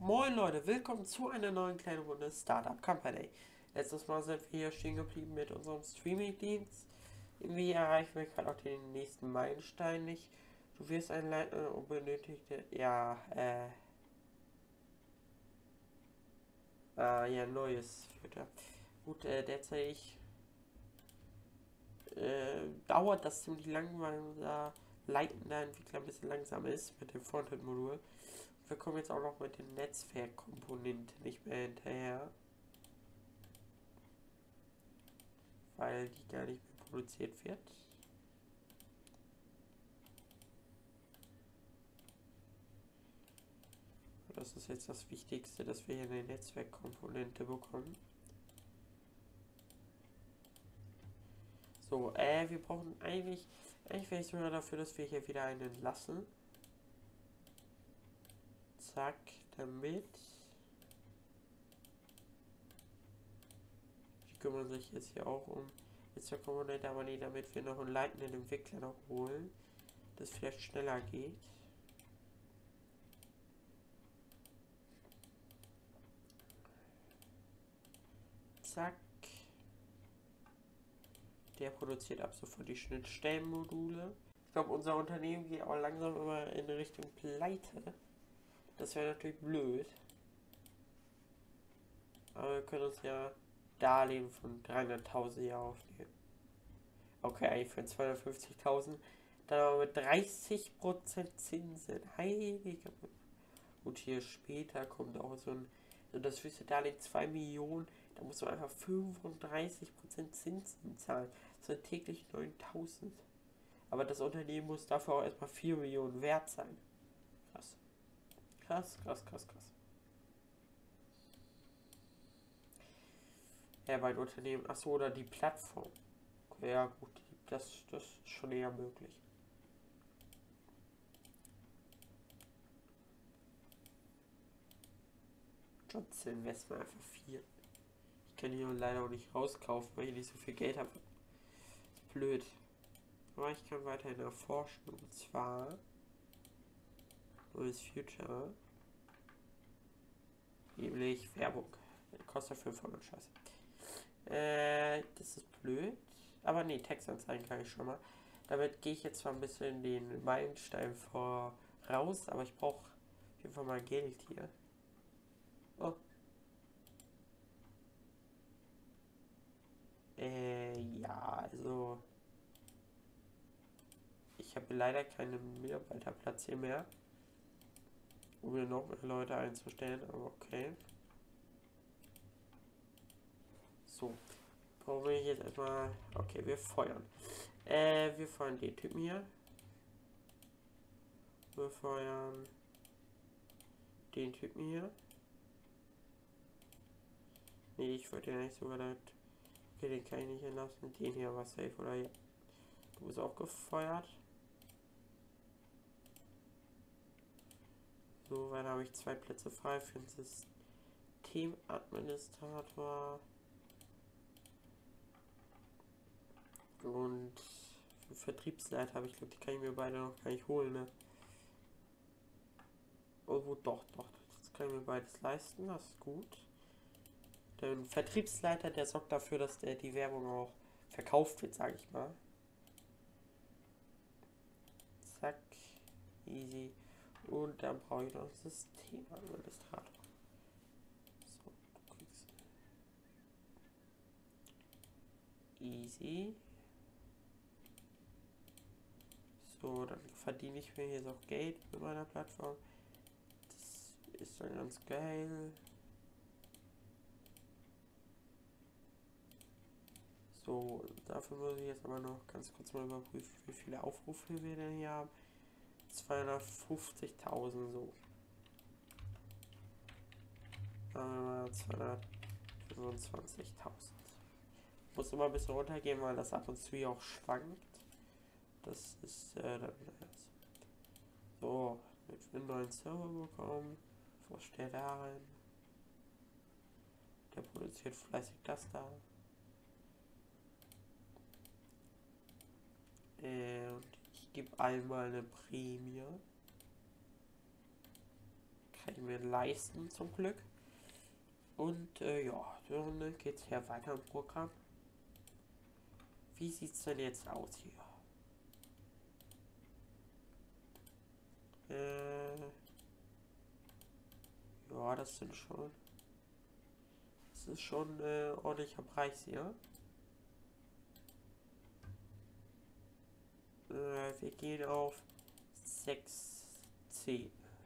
Moin Leute, willkommen zu einer neuen kleinen Runde Startup Company. Letztes Mal sind wir hier stehen geblieben mit unserem Streaming-Dienst. Irgendwie erreichen wir gerade auch den nächsten Meilenstein nicht. Du wirst ein unbenötigte, neues Filter. Gut, derzeit dauert das ziemlich lang, weil unser leitender Entwickler ein bisschen langsam ist mit dem Frontend-Modul. Wir kommen jetzt auch noch mit den Netzwerkkomponenten nicht mehr hinterher, weil die gar nicht mehr produziert wird. Das ist jetzt das Wichtigste, dass wir hier eine Netzwerkkomponente bekommen. So, wir brauchen eigentlich wäre ich sogar dafür, dass wir hier wieder einen lassen. Zack, damit. Die kümmern sich jetzt hier auch um Netzwerkkomponente, aber nee, damit wir noch einen leitenden Entwickler noch holen, das vielleicht schneller geht. Zack. Der produziert ab sofort die Schnittstellenmodule. Ich glaube, unser Unternehmen geht auch langsam immer in Richtung Pleite. Das wäre natürlich blöd. Aber wir können uns ja Darlehen von 300.000 Jahren aufnehmen. Okay, eigentlich für 250.000. Dann aber mit 30% Zinsen. Heilige. Und hier später kommt auch so das höchste Darlehen 2 Millionen. Da muss man einfach 35% Zinsen zahlen. Das sind täglich 9.000. Aber das Unternehmen muss dafür auch erstmal 4 Millionen wert sein. Krass. Krass, krass, krass, krass. Ja, bei Unternehmen. Achso, oder die Plattform. Okay, ja, gut. Das ist schon eher möglich. Trotzdem investment einfach 4. Ich kann hier leider auch nicht rauskaufen, weil ich nicht so viel Geld habe. Ist blöd. Aber ich kann weiterhin erforschen. Und zwar neues Future. Nämlich Werbung. Kostet 500 Scheiße. Das ist blöd. Aber nee, Textanzeigen kann ich schon mal. Damit gehe ich jetzt zwar ein bisschen den Meilenstein voraus, aber ich brauche auf jeden Fall mal Geld hier. Oh. Ja, also. Ich habe leider keinen Mitarbeiterplatz hier mehr, um mir noch mehr Leute einzustellen, aber okay. So. Brauchen wir jetzt erstmal. Okay, wir feuern. Wir feuern den Typen hier. Wir feuern den Typen hier. Nee, ich wollte ja nicht sogar das. Okay, den kann ich nicht entlassen. Den hier war safe, oder? Ja. Du bist auch gefeuert. So, weil habe ich 2 Plätze frei für den Systemadministrator. Und für Vertriebsleiter habe ich, glaube, die kann ich mir beide noch gar nicht holen, ne? Oh, doch. Das kann ich mir beides leisten, das ist gut. Der Vertriebsleiter, der sorgt dafür, dass die Werbung auch verkauft wird, sage ich mal. Zack. Easy. Und dann brauche ich noch einen Systemadministrator. So, du kriegst. Easy. So, dann verdiene ich mir hier so Geld mit meiner Plattform. Das ist dann ganz geil. So, dafür muss ich jetzt aber noch ganz kurz mal überprüfen, wie viele Aufrufe wir denn hier haben. 250.000 so. 225.000. Muss immer ein bisschen runtergehen, weil das ab und zu hier auch schwankt. Das ist dann so, mit einem neuen Server bekommen. Vorstell da rein. Der produziert fleißig das da. Und ich gebe einmal eine Prämie. kann ich mir leisten, zum Glück. Und ja, dann geht's hier weiter im Programm. Wie sieht's denn jetzt aus hier? Ja, das ist schon ordentlicher Preis hier. Wir gehen auf 6,10.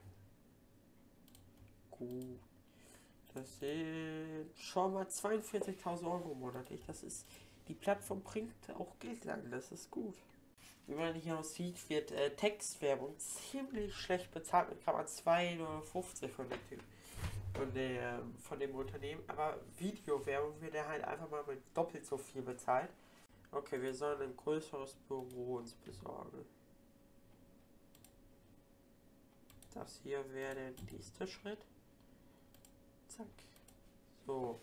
Gut. Das sind schon mal 42.000 Euro monatlich. Die Plattform bringt auch Geld an. Das ist gut. Wie man hier aussieht, wird Textwerbung ziemlich schlecht bezahlt mit gerade mal 2,50 € von dem Typ. Von dem Unternehmen. Aber Videowerbung wird er halt einfach mal mit doppelt so viel bezahlt. Okay, wir sollen ein größeres Büro uns besorgen. Das hier wäre der nächste Schritt. Zack. So.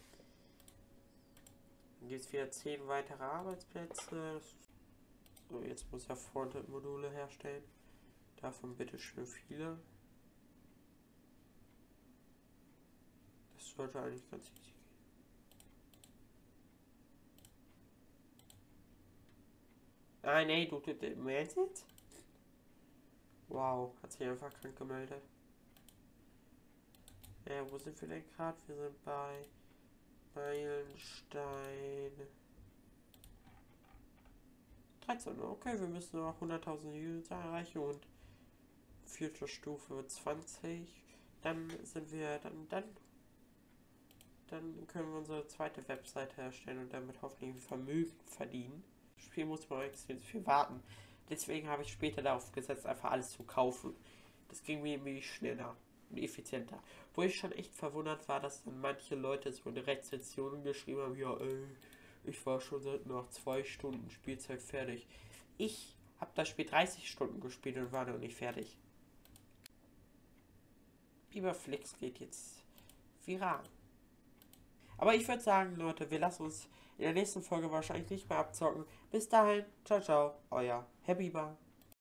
Dann gibt es wieder 10 weitere Arbeitsplätze. So, jetzt muss er Frontend-Module herstellen. Davon bitte schön viele. Das sollte eigentlich ganz easy gehen. Ah, nee, du meinst jetzt? Wow, hat sich einfach krank gemeldet. Wo sind wir denn gerade? Wir sind bei Meilenstein 13. Okay, wir müssen noch 100.000 User erreichen und vierte Stufe 20. Dann sind wir, dann können wir unsere zweite Webseite erstellen und damit hoffentlich Vermögen verdienen. Das Spiel muss man extrem viel warten. Deswegen habe ich später darauf gesetzt, einfach alles zu kaufen. Das ging mir irgendwie schneller und effizienter. Wo ich schon echt verwundert war, dass dann manche Leute so eine Rezension geschrieben haben, ja, ich war schon seit nach 2 Stunden Spielzeit fertig. Ich habe das Spiel 30 Stunden gespielt und war noch nicht fertig. Biberflix geht jetzt viral. Aber ich würde sagen, Leute, wir lassen uns in der nächsten Folge wahrscheinlich nicht mehr abzocken. Bis dahin, ciao, ciao, euer Herr Biber.